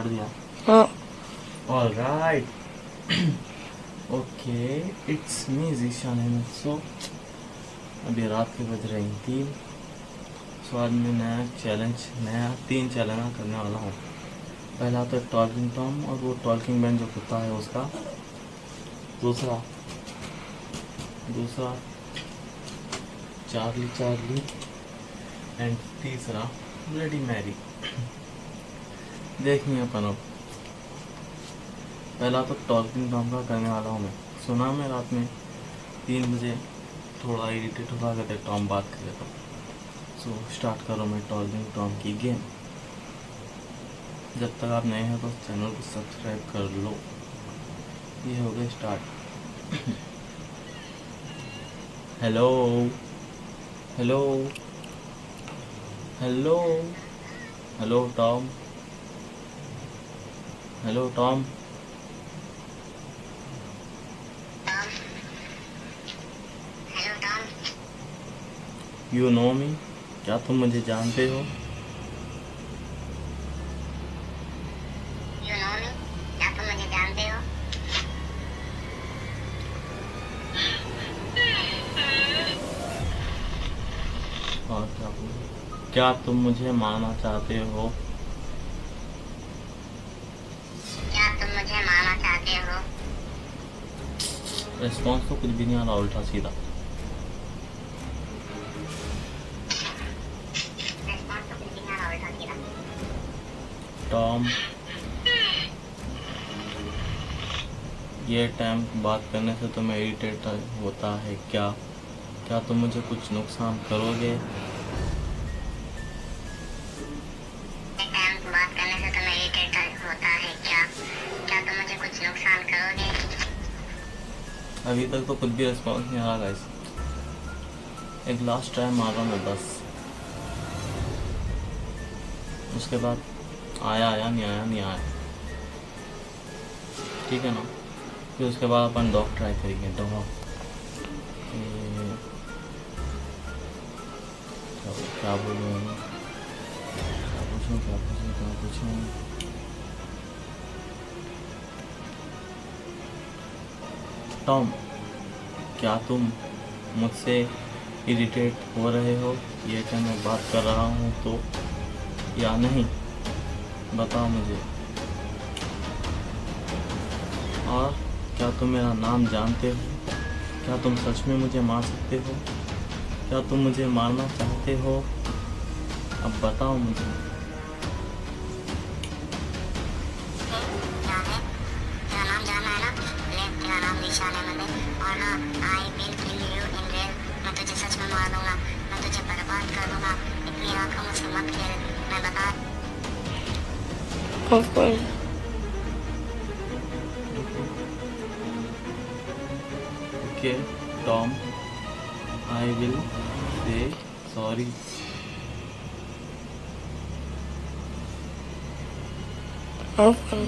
कर दिया? हाँ। Alright. Okay, it's me Zeeshan Ahmed. So अभी रात के बज रहे हैं 3। सो आज मैं नया 3 चैलेंज करने वाला हूँ। पहला तो टॉकिंग टॉम और वो टॉकिंग मैन जो कुत्ता है उसका। दूसरा चार्ली एंड तीसरा ब्लडी मैरी। देखनी अपन अब। पहला तो टॉकिंग टॉम का करने वाला हूँ मैं। सुना मैं रात में 3 बजे थोड़ा इरिटेट हुआ करते टॉम बात करे तो। सो स्टार्ट करो मैं टॉकिंग टॉम की गेम। जब तक आप नए हैं तो चैनल को सब्सक्राइब कर लो। ये हो गया start. Hello hello hello hello Tom. Hello Tom. Hello Tom. You know me, क्या तुम मुझे जानते हो? यू नो मी, क्या तुम मुझे जानते हो? और क्या तुम मुझे मारना चाहते हो? क्या तुम मुझे मारना चाहते हो? रिस्पॉन्स तो कुछ भी नहीं आ रहा, उल्टा सीधा। रिस्पॉन्स तो कुछ भी नहीं आ रहा, उल्टा सीधा। टॉम, ये टाइम बात करने से तुम्हें इरिटेट होता है क्या? क्या तुम मुझे कुछ नुकसान करोगे? एक टाइम बात करने से तुम्हें इरिटेट होता है क्या? क्या तुम मुझे कुछ नुकसान करोगे? अभी तक तो कुछ भी रिस्पॉन्स नहीं आ रहा गाइस। एक लास्ट ट्राई मार रहा हूँ मैं बस। उसके बाद आया नहीं आया। ठीक है ना? फिर उसके बाद अपन डॉग ट्राई करेंगे। डॉग क्या बोलूँ मैं? क्या पूछूँ? टॉम, क्या तुम मुझसे इरिटेट हो रहे हो ये क्या मैं बात कर रहा हूँ तो, या नहीं? बताओ मुझे। और क्या तुम मेरा नाम जानते हो? क्या तुम सच में मुझे मार सकते हो? क्या तुम मुझे मारना चाहते हो? अब बताओ मुझे। क्या है? तेरा नाम जानना है ना? ले, तेरा नाम ज़ीशान अहमद है। और हाँ, I will kill you in real. मैं तुझे सच में मार दूंगा। मैं तुझे बर्बाद कर दूंगा। इतनी आंखों से मत खेल। मैं बता। Okay Tom, I will say sorry. Okay.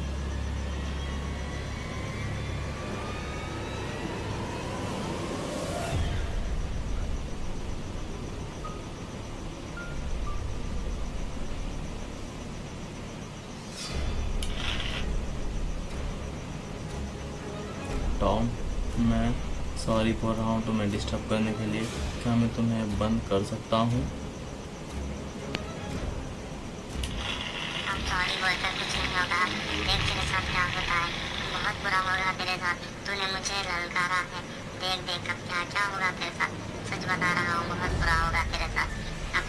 Tom, मैं सॉरी बोल रहा हूँ तुम्हें डिस्टर्ब करने के लिए। क्या मैं तुम्हें बंद कर सकता हूँ? अब सॉरी बोलकर कुछ नहीं होगा। देख तेरे साथ क्या होता है। बहुत बुरा होगा तेरे साथ। तूने मुझे ललकारा है। देख देख अब क्या क्या होगा तेरे साथ। सच बता रहा हूँ, बहुत बुरा होगा तेरे साथ। अब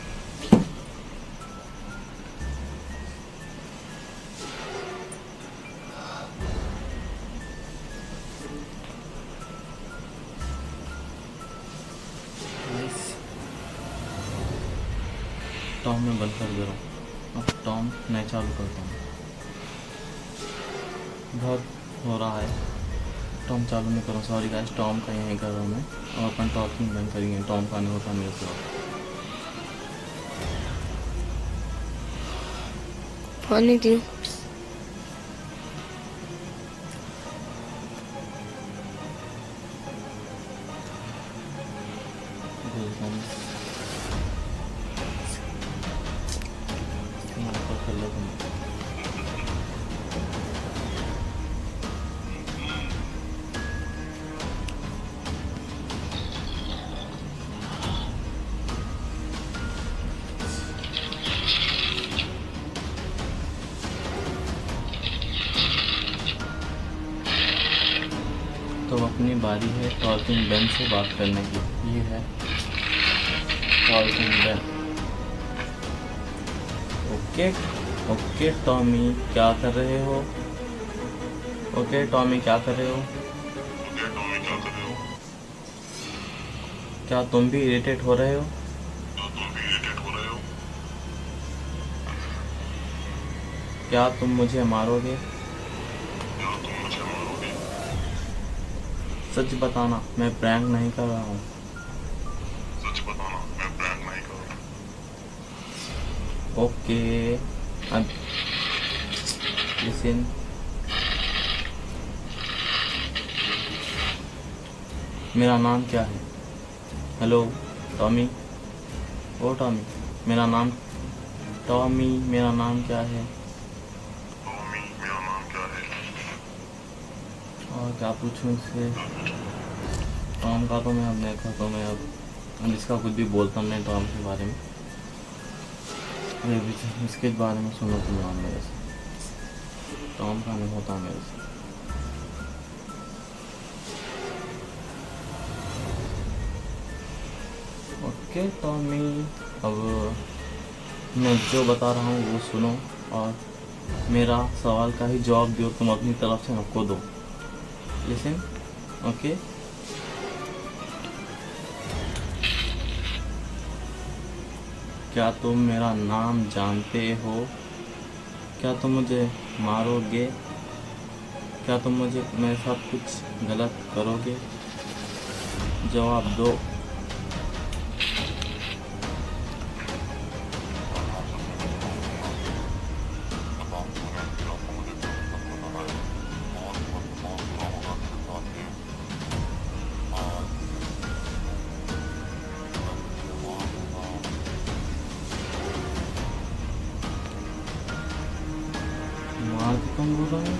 टॉम मैं बंद कर दे रहा हूँ। अब टॉम मैं चालू करता हूँ। बहुत हो रहा है। टॉम चालू नहीं करो। सॉरी गाइस, टॉम का यहीं कर रहा हूँ मैं। और अपन टॉकिंग बंद करेंगे। टॉम का नहीं होता मेरे से। पानी दी। कर लो तुम। बारी है टॉल्किंग बेन से बात करने की। ये है टॉल्किंग बेन। ओके टॉमी क्या कर रहे हो? ओके टॉमी क्या कर रहे हो? क्या तुम भी इरिटेट हो रहे हो? क्या तुम मुझे मारोगे? सच बताना, मैं प्रैंक नहीं कर रहा हूँ। ओके लिसन, मेरा नाम क्या है? Hello Tommy. ओ टॉमी, मेरा नाम टॉमी, मेरा नाम क्या है? और क्या पूछूं इससे? टॉम का तो मैं अब देखा, तो मैं अब इसका कुछ भी बोलता नहीं टॉम के बारे में। अरे इसके बारे में सुनो तुम नाम मेरे से। टॉम का नहीं होता मेरे से। ओके टॉमी, अब मैं जो बता रहा हूँ वो सुनो और मेरा सवाल का ही जवाब दो, तुम अपनी तरफ से नको दो। Listen, okay? क्या तुम मेरा नाम जानते हो? क्या तुम मुझे मारोगे? क्या तुम मुझे मेरे साथ कुछ गलत करोगे? जवाब दो। मार कौन बोल रहा है?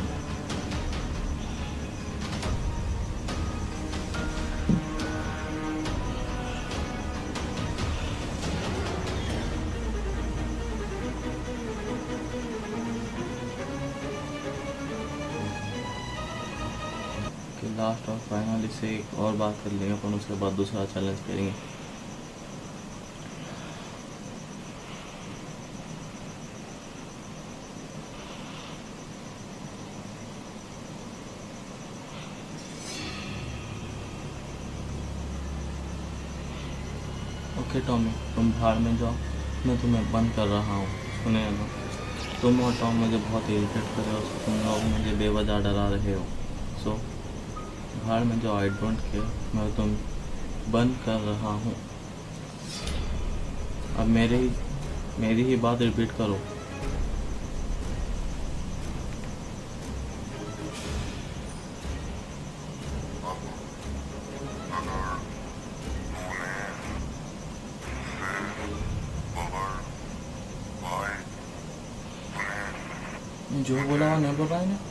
लास्ट और फाइनल इससे एक और बात कर लेंगे अपन, उसके बाद दूसरा चैलेंज करेंगे। ओके टॉमी, तुम भाड़ में जाओ, मैं तुम्हें बंद कर रहा हूँ। सुने ना, तुम और टॉम मुझे बहुत इरिटेट कर रहे हो, तुम लोग मुझे बेवजह डरा रहे हो। सो भाड़ में जाओ, आई डोंट केयर, मैं तुम बंद कर रहा हूँ। अब मेरी ही बात रिपीट करो। जो बोला वो नहीं बोल रहा है ना?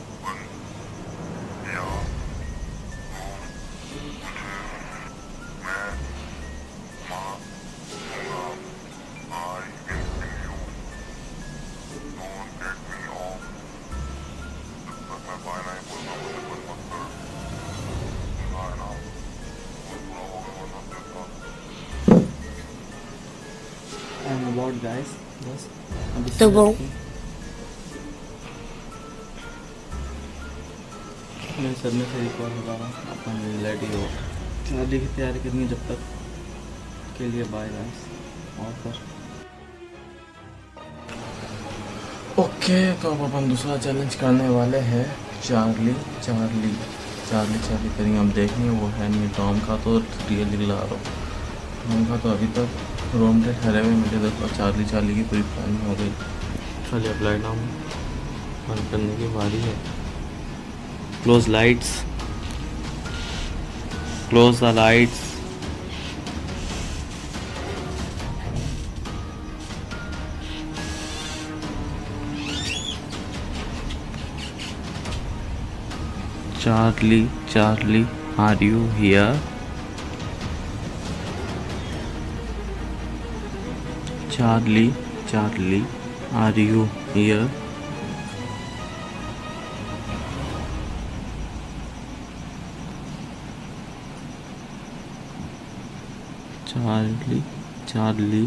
I'm about guys, बस अब इससे दबाओ। मैं सदमे से रिकॉर्ड हो रहा हूँ, अपन रेडी हो चार्ली की तैयारी करनी जब तक के लिए। Bye guys. और फिर ओके, तो अब अपन दूसरा चैलेंज करने वाले हैं। चार्ली करेंगे, हम देखेंगे। वो है नहीं टॉम का, तो रियली ला रहा हूँ। टॉम का तो अभी तक रूम पे ठहरे हुए मुझे देखो। चार्ली की पूरी प्लानिंग हो गई। चलिए अब लाइट नाम बंद करने की बारी है। Close lights, close the lights. Charlie, are you here? Charlie, are you here? Charlie Charlie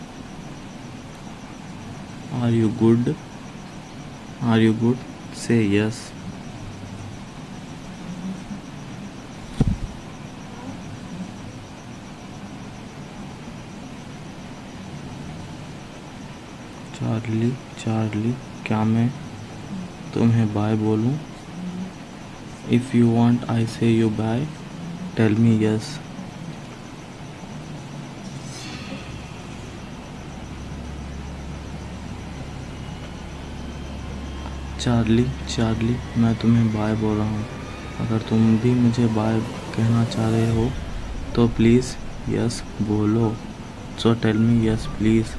are you good say yes. Charlie Charlie क्या मैं तुम्हें बाय बोलूं? If you want I say you bye, tell me yes. Charlie Charlie मैं तुम्हें bye बोल रहा हूँ, अगर तुम भी मुझे बाय कहना चाह रहे हो तो प्लीज़ यस बोलो। So tell me yes please.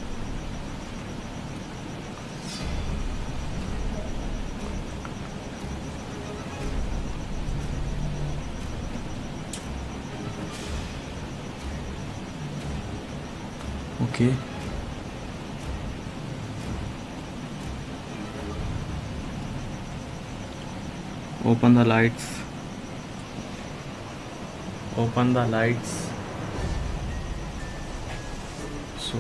Okay open the lights, open the lights. So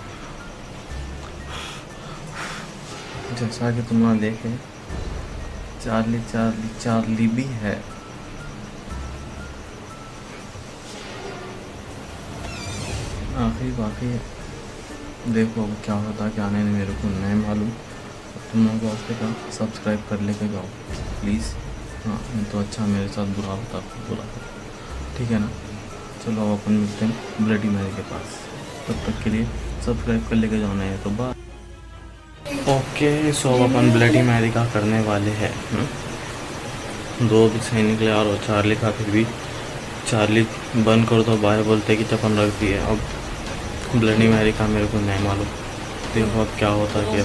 जैसा कि तुम लोग देखे, चार्ली चार्ली चार्ली भी है। आखिरी बाकी देखो अब क्या होता है क्या नहीं, मेरे को नहीं मालूम। तुम लोगों को वास्ते का सब्सक्राइब कर लेके जाओ प्लीज़। हाँ नहीं तो अच्छा मेरे साथ बुरा होता बुरा होता, ठीक है ना। चलो अब अपन मिलते हैं ब्लडी मैरी के पास, तब तक के लिए सब्सक्राइब कर लेके जाना है तो बाय। ओके सो अपन ब्लडी मैरी का करने वाले हैं। दो भी सही निकले और वो चार्ली का, फिर भी चार्ली बंद कर दो बाय बोलते कि चपन रख दी है। अब ब्लडी मैरी का मेरे को नहीं मालूम, देखो अब क्या होता है।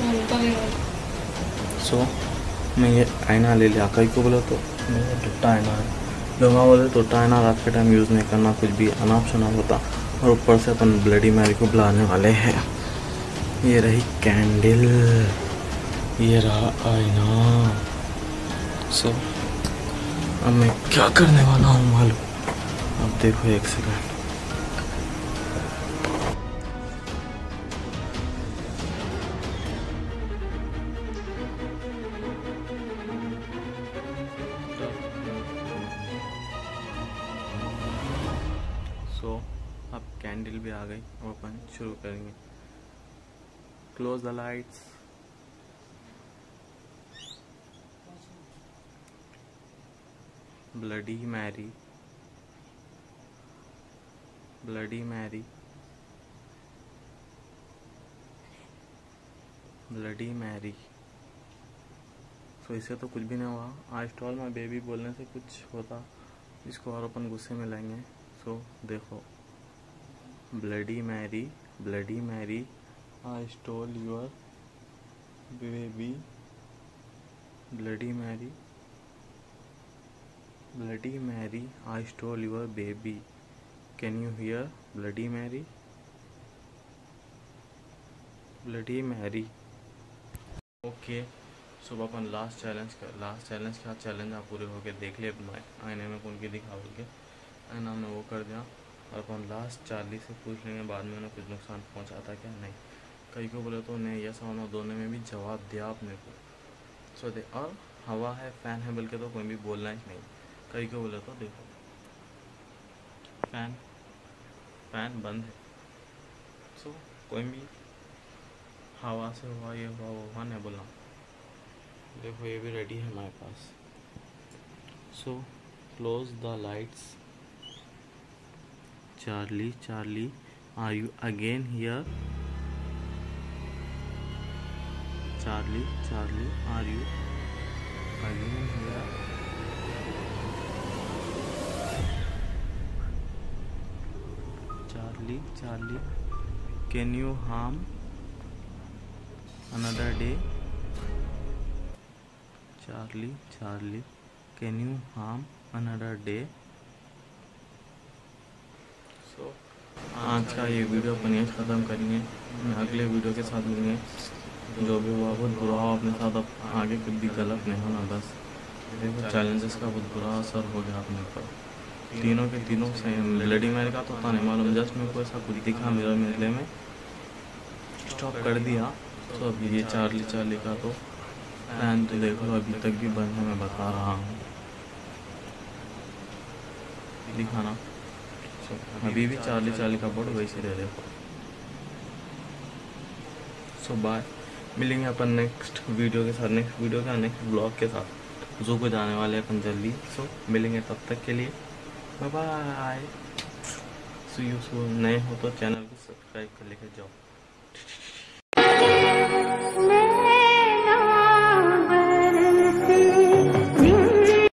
सो मैं ये आईना ले लिया, कई को बोले तो मेरा टूटा आईना है, लोग बोले टूटा आईना रात के टाइम यूज़ नहीं करना, कुछ भी अनाप शनाप होता। और ऊपर से अपन ब्लडी मैरी को बुलाने वाले हैं। ये रही कैंडल, ये रहा आईना। सो अब मैं क्या करने वाला हूँ मालूम, अब देखो एक सेकंड। सो अब कैंडल भी आ गई और अपन शुरू करेंगे। Close the lights, bloody Mary, bloody Mary, bloody Mary. So इससे तो कुछ भी नहीं हुआ। आई स्टॉल माय बेबी बोलने से कुछ होता, इसको और अपन गुस्से में लाएंगे। सो देखो, bloody Mary, bloody Mary, I stole your baby, bloody Mary, bloody Mary, I stole your baby, can you hear bloody Mary, bloody Mary. Okay सुबह अपन लास्ट चैलेंज क्या चैलेंज आप पूरे होके देख लिए आईने में कौन की दिखा बोल के आईना में वो कर दिया। और अपन लास्ट चार्ली से पूछ लेंगे बाद में उन्हें कुछ नुकसान पहुंचाता क्या नहीं। कई को बोले तो नहीं, यस और नो दोनों में भी जवाब दिया आपने को। सो दे और हवा है फ़ैन है बल्कि तो कोई भी बोलना ही नहीं। कई को बोले तो देखो फैन बंद है। सो कोई भी हवा से हुआ ये हुआ वो हुआ नहीं बोलना। देखो ये भी रेडी है हमारे पास। So close the lights, Charlie Charlie are you again here, Charlie Charlie are you again here, Charlie Charlie can you harm another day, Charlie Charlie can you harm another day। So आज का ये video अपन यहीं ख़त्म करेंगे। अगले video के साथ मिलेंगे। जो भी हुआ बहुत बुरा हुआ अपने साथ, अब आगे कुछ भी गलत नहीं होना। बस देखो चैलेंजेस का बहुत बुरा असर हो गया अपने ऊपर। तीनों के तीनों सेम ब्लडी मेरे का तो था नहीं मालूम, जस्ट मेरे को ऐसा कुछ दिखा मेरे मेले में, स्टॉप कर दिया। तो अभी ये चार्ली चार्ली का तो फैन तो देख लो अभी तक भी बंद है, मैं बता रहा हूँ दिखाना। अभी भी चार्ली चार्ली का बोर्ड वैसे दे देखो। सो बाय, मिलेंगे अपन नेक्स्ट वीडियो के साथ, नेक्स्ट वीडियो का नेक्स्ट ब्लॉग के साथ। जू को जाने वाले अपन जल्दी। सो मिलेंगे तब तक के लिए, bye bye, see you soon. नए हो तो चैनल को सब्सक्राइब कर लेके जाओ।